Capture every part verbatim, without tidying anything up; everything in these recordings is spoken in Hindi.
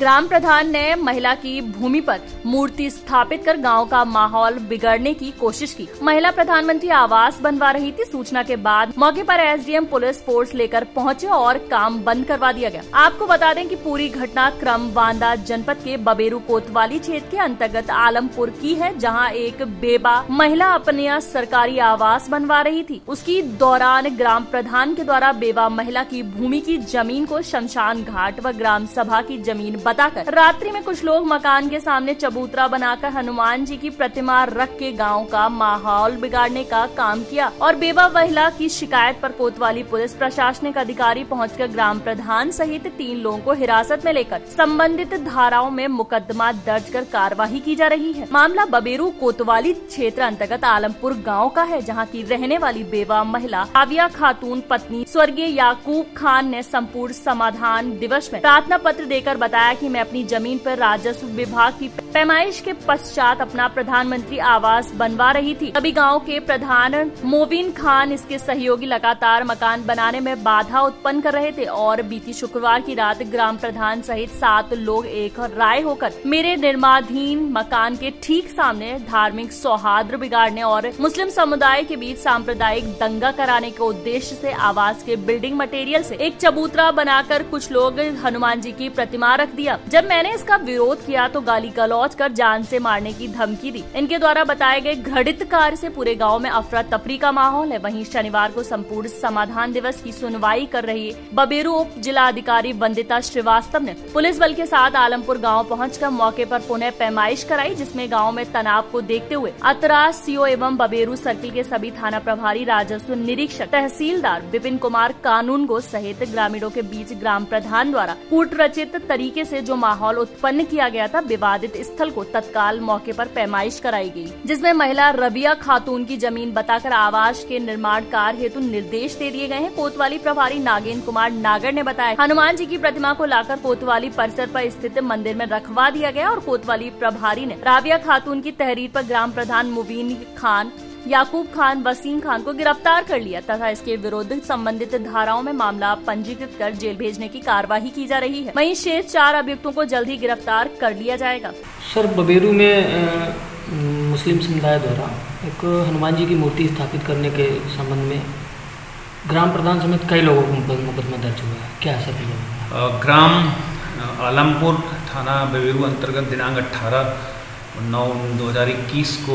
ग्राम प्रधान ने महिला की भूमि पर मूर्ति स्थापित कर गांव का माहौल बिगड़ने की कोशिश की। महिला प्रधानमंत्री आवास बनवा रही थी। सूचना के बाद मौके पर एसडीएम पुलिस फोर्स लेकर पहुंचे और काम बंद करवा दिया गया। आपको बता दें कि पूरी घटना क्रम बांदा जनपद के बबेरू कोतवाली क्षेत्र के अंतर्गत आलमपुर की है, जहां एक बेवा महिला अपने सरकारी आवास बनवा रही थी। उसकी दौरान ग्राम प्रधान के द्वारा बेवा महिला की भूमि की जमीन को शमशान घाट व ग्राम सभा की जमीन बताकर रात्रि में कुछ लोग मकान के सामने चबूतरा बनाकर हनुमान जी की प्रतिमा रख के गांव का माहौल बिगाड़ने का काम किया और बेवा महिला की शिकायत पर कोतवाली पुलिस प्रशासनिक अधिकारी पहुंचकर ग्राम प्रधान सहित तीन लोगों को हिरासत में लेकर संबंधित धाराओं में मुकदमा दर्ज कर कार्यवाही की जा रही है। मामला बबेरू कोतवाली क्षेत्र अंतर्गत आलमपुर गाँव का है, जहाँ की रहने वाली बेवा महिला आविया खातून पत्नी स्वर्गीय याकूब खान ने संपूर्ण समाधान दिवस में प्रार्थना पत्र देकर बताया कि मैं अपनी जमीन पर राजस्व विभाग की पैमाइश के पश्चात अपना प्रधानमंत्री आवास बनवा रही थी। अभी गांव के प्रधान मोबिन खान इसके सहयोगी लगातार मकान बनाने में बाधा उत्पन्न कर रहे थे और बीती शुक्रवार की रात ग्राम प्रधान सहित सात लोग एक राय होकर मेरे निर्माणाधीन मकान के ठीक सामने धार्मिक सौहार्द बिगाड़ने और मुस्लिम समुदाय के बीच सांप्रदायिक दंगा कराने के उद्देश्य से आवास के बिल्डिंग मटेरियल से एक चबूतरा बनाकर कुछ लोग हनुमान जी की प्रतिमा रख दिया। जब मैंने इसका विरोध किया तो गाली गलौज कर जान से मारने की धमकी दी। इनके द्वारा बताए गए घृणित कार्य से पूरे गांव में अफरा तफरी का माहौल है। वहीं शनिवार को संपूर्ण समाधान दिवस की सुनवाई कर रही बबेरू उप जिला अधिकारी वंदिता श्रीवास्तव ने पुलिस बल के साथ आलमपुर गाँव पहुँच मौके पर पुनः पैमाइश कराई, जिसमें गाँव में तनाव को देखते हुए अतराज सीओ एवं बबेरू सर्किल के सभी थाना प्रभारी, राजस्व निरीक्षक, तहसीलदार विपिन कुमार कानूनगो सहित ग्रामीणों के बीच ग्राम प्रधान द्वारा कूट रचित तरीके से जो माहौल उत्पन्न किया गया था, विवादित स्थल को तत्काल मौके पर पैमाइश कराई गई, जिसमें महिला रबिया खातून की जमीन बताकर आवास के निर्माण कार्य हेतु निर्देश दे दिए गए हैं। कोतवाली प्रभारी नागेंद्र कुमार नागर ने बताया हनुमान जी की प्रतिमा को लाकर कोतवाली परिसर पर स्थित मंदिर में रखवा दिया गया और कोतवाली प्रभारी ने राबिया खातून की तहरीर पर ग्राम प्रधान मुबीन खान, याकूब खान, वसीम खान को गिरफ्तार कर लिया तथा इसके विरुद्ध संबंधित धाराओं में मामला पंजीकृत कर जेल भेजने की कार्यवाही की जा रही है। वहीं शेष चार अभियुक्तों को जल्द ही गिरफ्तार कर लिया जाएगा। सर, बबेरू में मुस्लिम समुदाय द्वारा एक हनुमान जी की मूर्ति स्थापित करने के संबंध में ग्राम प्रधान समेत कई लोगों को मुकदमा दर्ज हुआ है, क्या है सर? ग्राम आलमपुर थाना बबेरू अंतर्गत दिनांक अठारह नौ दो हज़ार इक्कीस को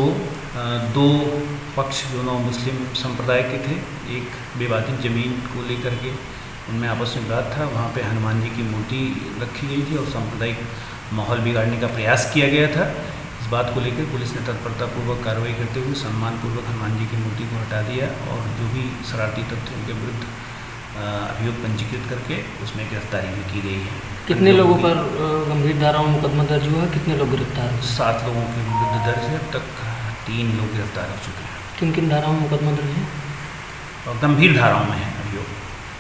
दो पक्ष दोनों मुस्लिम संप्रदाय के थे। एक विवादित जमीन को लेकर के उनमें आपस में विवाद था। वहाँ पे हनुमान जी की मूर्ति रखी गई थी और सांप्रदायिक माहौल बिगाड़ने का प्रयास किया गया था। इस बात को लेकर पुलिस ने तत्परतापूर्वक कार्रवाई करते हुए सम्मानपूर्वक हनुमान जी की मूर्ति को हटा दिया और जो भी शरारती तत्व उनके विरुद्ध अभियोग पंजीकृत करके उसमें गिरफ्तारी भी की गई है। कितने लोगों पर गंभीर धाराओं में मुकदमा दर्ज हुआ है? कितने लोग गिरफ्तार हुए? सात लोगों के विरुद्ध दर्ज है। अब तक तीन लोग गिरफ्तार हो चुके हैं। किन किन धाराओं में मुकदमा दर्ज है? और गंभीर धाराओं में है अभियोग।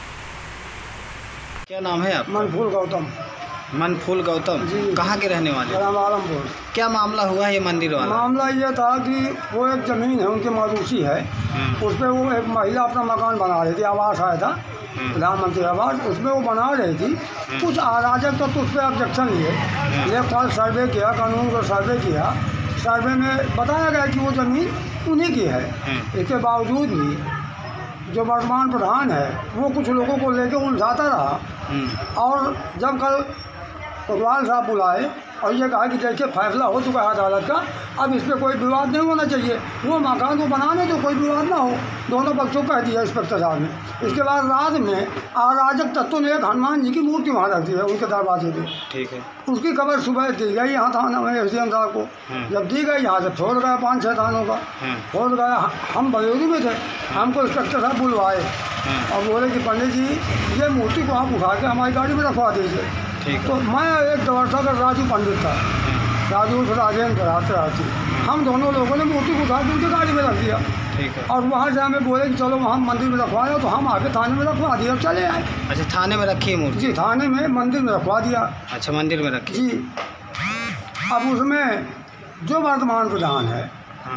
क्या नाम है आपका? मनफूल गौतम। मनफूल गौतम, कहाँ के रहने वाले? आलमपुर। क्या मामला हुआ ये मंदिर वाला? मामला ये था कि वो एक ज़मीन है उनकी मौरूसी है, उस पर वो एक महिला अपना मकान बना रही थी, आवास आया था प्रधानमंत्री आवास, उसमें वो बना रही थी। कुछ अराजक तो उस पर ऑब्जेक्शन लिए, ये कल सर्वे किया, कानून को सर्वे किया, सर्वे में बताया गया कि वो ज़मीन उन्हीं की है। इसके बावजूद भी जो वर्तमान प्रधान है वो कुछ लोगों को लेकर उलझाता रहा और जब कल कोतवाल साहब बुलाए और ये कहा कि देखिए फैसला हो चुका है अदालत का, अब इस पर कोई विवाद नहीं होना चाहिए, वो मकान को बनाने तो कोई विवाद ना हो, दोनों पक्षों कह दिया इंस्पेक्टर साहब ने। इसके बाद रात में अराजक तत्वों ने एक हनुमान जी की मूर्ति वहाँ रख दी है उनके दरवाजे पे। ठीक है। उसकी खबर सुबह दी गई यहाँ थाना में एस डी एम साहब को, जब दी गई यहाँ से छोड़ गया पाँच छः थानों का, छोड़ गया। हम बबेरू में थे, हमको इंस्पेक्टर साहब बुलवाए और बोले कि पंडित जी ये मूर्ति को आप उठा के हमारी गाड़ी में रखवा दीजिए। तो मैं एक दवर्सा का राजू पंडित था, राजू राजेंद्र राती, हम दोनों लोगों ने मूर्ति को उठा के उनकी गाड़ी में रख दिया। ठीक है। और वहाँ से हमें बोले कि चलो वहाँ मंदिर में रखवाया, तो हम आके थाने में रखवा दिया, चले आए। अच्छा, थाने में रखी है मूर्ति? जी, थाने में मंदिर में रखवा दिया। अच्छा, मंदिर में रखी जी। अब उसमें जो वर्तमान प्रधान है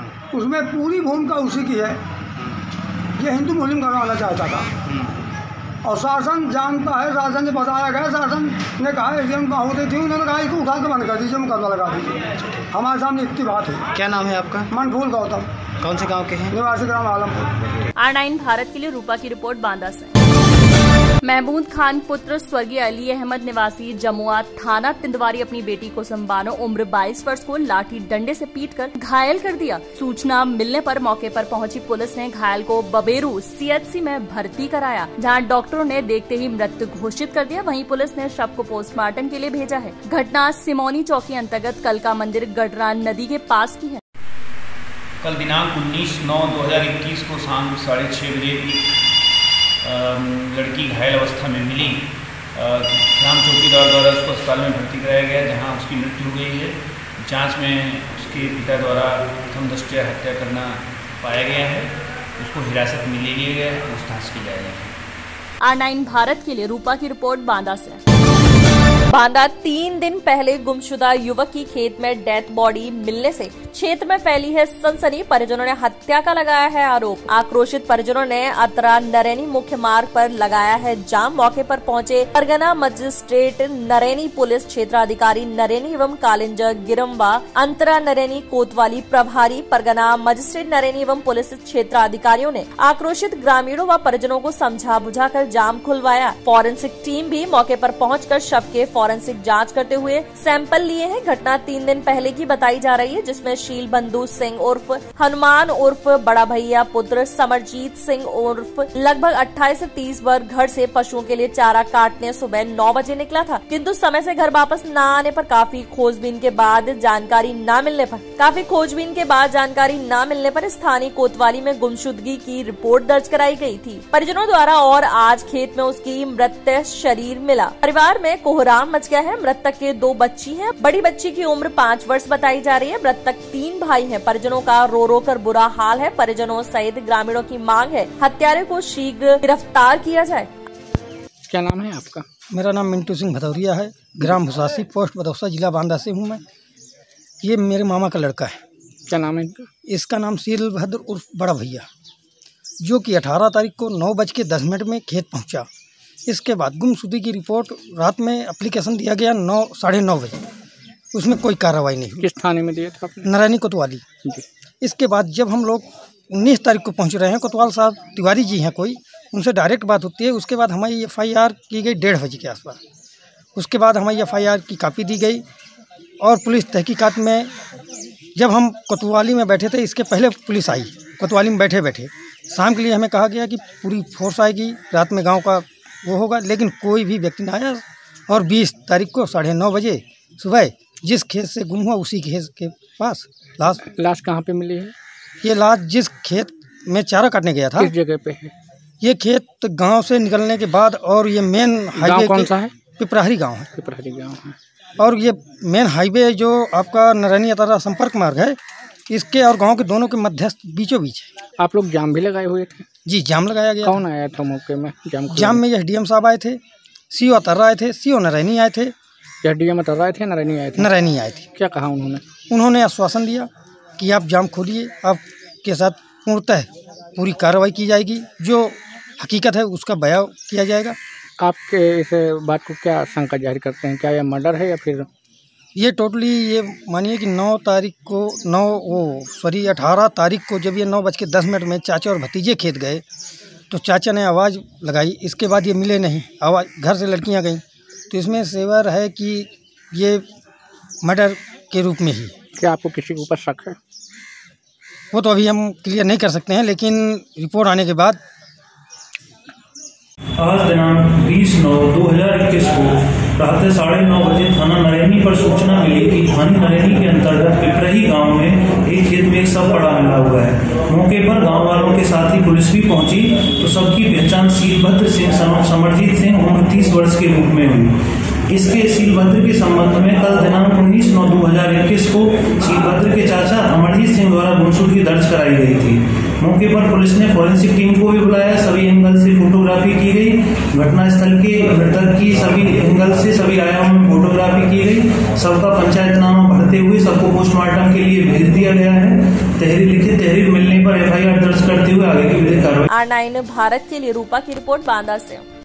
उसमें पूरी भूमिका उसी की है। ये हिंदू मुस्लिम करवाना चाहता था, और शासन जानता है, शासन से बताया गया, शासन ने कहा एसडीएम होते थे, उन्होंने कहा इसको उठा के बंद कर दीजिए, मुकदमा लगा दीजिए। हमारे सामने इतनी बात है। क्या नाम है आपका? मनफूल गौतम। कौन से गांव के हैं? निवासी ग्राम आलमपुर। आर नाइन भारत के लिए रूपा की रिपोर्ट बांदा से। महमूद खान पुत्र स्वर्गीय अली अहमद निवासी जमुआ थाना तिंदवारी अपनी बेटी को संबानो उम्र बाईस वर्ष को लाठी डंडे से पीटकर घायल कर दिया। सूचना मिलने पर मौके पर पहुंची पुलिस ने घायल को बबेरू सीएचसी में भर्ती कराया, जहां डॉक्टरों ने देखते ही मृत घोषित कर दिया। वहीं पुलिस ने शव को पोस्टमार्टम के लिए भेजा है। घटना सिमोनी चौकी अंतर्गत कलका मंदिर गडरा नदी के पास की है। कल दिनांक उन्नीस नौ दो हजार इक्कीस को शाम साढ़े छः बजे की लड़की घायल अवस्था में मिली। ग्राम चौकीदार द्वारा उसको अस्पताल में भर्ती कराया गया, जहां उसकी मृत्यु हो गई है। जांच में उसके पिता द्वारा प्रथम दृष्टया हत्या करना पाया गया है। उसको हिरासत में ले लिया गया है, पूछताछ की जाएगी। आर नाइन भारत के लिए रूपा की रिपोर्ट बांदा से। बांदा तीन दिन पहले गुमशुदा युवक की खेत में डेथ बॉडी मिलने से क्षेत्र में फैली है सनसनी। परिजनों ने हत्या का लगाया है आरोप। आक्रोशित परिजनों ने अतरा नरैनी मुख्य मार्ग पर लगाया है जाम। मौके पर पहुंचे परगना मजिस्ट्रेट नरैनी, पुलिस क्षेत्राधिकारी नरैनी एवं कालिंजा गिरम्बा, अंतरा नरैनी कोतवाली प्रभारी परगना मजिस्ट्रेट नरैनी एवं पुलिस क्षेत्राधिकारियों ने आक्रोशित ग्रामीणों व परिजनों को समझा बुझाकर जाम खुलवाया। फॉरेंसिक टीम भी मौके पर पहुंचकर शव के फॉरेंसिक जांच करते हुए सैंपल लिए हैं। घटना तीन दिन पहले की बताई जा रही है, जिसमें शील बंधु सिंह उर्फ हनुमान उर्फ बड़ा भैया पुत्र समरजीत सिंह उर्फ लगभग अट्ठाईस से तीस वर्ष घर से पशुओं के लिए चारा काटने सुबह नौ बजे निकला था, किंतु समय से घर वापस न आने पर काफी खोजबीन के बाद जानकारी न मिलने पर काफी खोजबीन के बाद जानकारी न मिलने पर स्थानीय कोतवाली में गुमशुदगी की रिपोर्ट दर्ज कराई गई थी परिजनों द्वारा, और आज खेत में उसकी मृत शरीर मिला। परिवार में कोहराम मच गया है। मृतक के दो बच्ची हैं। बड़ी बच्ची की उम्र पाँच वर्ष बताई जा रही है। मृतक तीन भाई हैं। परिजनों का रो रो कर बुरा हाल है। परिजनों सहित ग्रामीणों की मांग है हत्यारे को शीघ्र गिरफ्तार किया जाए। क्या नाम है आपका? मेरा नाम मिंटू सिंह भदौरिया है, ग्राम भुसासी, पोस्ट बदौसा, जिला बांदा से हूँ मैं। ये मेरे मामा का लड़का है। क्या नाम है इनका? इसका नाम शीलभद्र उर्फ बड़ा भैया, जो कि अठारह तारीख को नौ बज के दस मिनट में खेत पहुंचा। इसके बाद गुमशुदगी की रिपोर्ट रात में एप्लीकेशन दिया गया नौ साढ़े नौ बजे। उसमें कोई कार्रवाई नहीं हुई। किस थाने में दिया था आपने? नरैनी कोतवाली। इसके बाद जब हम लोग उन्नीस तारीख को पहुंच रहे हैं, कोतवाल साहब तिवारी जी हैं कोई, उनसे डायरेक्ट बात होती है। उसके बाद हमारी एफ आई आर की गई डेढ़ बजे के आसपास। उसके बाद हमारी एफ आई आर की कापी दी गई और पुलिस तहकीकात में जब हम कोतवाली में बैठे थे, इसके पहले पुलिस आई कोतवाली में बैठे बैठे। शाम के लिए हमें कहा गया कि पूरी फोर्स आएगी, रात में गाँव का वो होगा, लेकिन कोई भी व्यक्ति ना आया। और बीस तारीख को साढ़े नौ बजे सुबह जिस खेत से गुम हुआ उसी खेत के पास लाश लाश कहाँ पे मिली है? ये लाश जिस खेत में चारा काटने गया था, किस जगह पे है ये खेत? गांव से निकलने के बाद, और ये मेन हाईवे कौन सा है? पिपराहरी गांव है। पिपराहरी गांव है। और ये मेन हाईवे जो आपका नरैनी अतरा संपर्क मार्ग है, इसके और गांव के दोनों के मध्यस्थ बीचों बीच है। आप लोग जाम भी लगाए हुए थे? जी, जाम लगाया गया। कौन आया था मौके में? जाम जाम में एस डी एम साहब आए थे, सीओ अतर्रा आए थे, सीओ नरैनी आए थे। एस डी एम अतर्रा आए थे, नरैनी आए थे? नरैनी आए थे। क्या कहा उन्होंने? उन्होंने आश्वासन दिया कि आप जाम खोलिए, आपके साथ पूर्णतः पूरी कार्रवाई की जाएगी, जो हकीकत है उसका बयान किया जाएगा। आपके इस बात को क्या शंका जाहिर करते हैं? क्या यह मर्डर है या फिर? ये टोटली ये मानिए कि नौ तारीख को नौ वो सॉरी अठारह तारीख को जब ये नौ बज के दस मिनट में चाचा और भतीजे खेत गए, तो चाचा ने आवाज़ लगाई। इसके बाद ये मिले नहीं, आवाज़ घर से लड़कियां गईं, तो इसमें सेवर है कि ये मर्डर के रूप में ही। क्या आपको किसी के ऊपर शक है? वो तो अभी हम क्लियर नहीं कर सकते हैं, लेकिन रिपोर्ट आने के बाद। आज दिनांक बीस नौ दो हजार इक्कीस को प्रातः साढ़े नौ बजे थाना नरैनी पर सूचना मिली कि थाना नरैनी के अंतर्गत पिपरही गांव में एक खेत में एक शव पड़ा मिला हुआ है। मौके पर गांव वालों के साथ ही पुलिस भी पहुंची, तो सबकी पहचान शीलभद्र सिंह समरजीत सिंह उम्र तीस वर्ष के रूप में हुई। इसके शीलभद्र के संबंध में कल दिनांक उन्नीस नौ दो हजार इक्कीस को शीलभद्र के चाचा अमरजीत सिंह द्वारा गुमशुदगी दर्ज कराई गई थी। मौके पर पुलिस ने फॉरेंसिक टीम को भी बुलाया, सभी एंगल से फोटोग्राफी की गई। घटनास्थल के मृतक की सभी एंगल से सभी आयामों में फोटोग्राफी की गई। सबका पंचायतनामा भरते हुए सबको पोस्टमार्टम के लिए भेज दिया गया है। तहरीर लिखित तहरीर मिलने पर एफ आई आर दर्ज करते हुए आगे की विधिक कार्रवाई। आर नाइन भारत के लिए रूपा की रिपोर्ट बांदा से।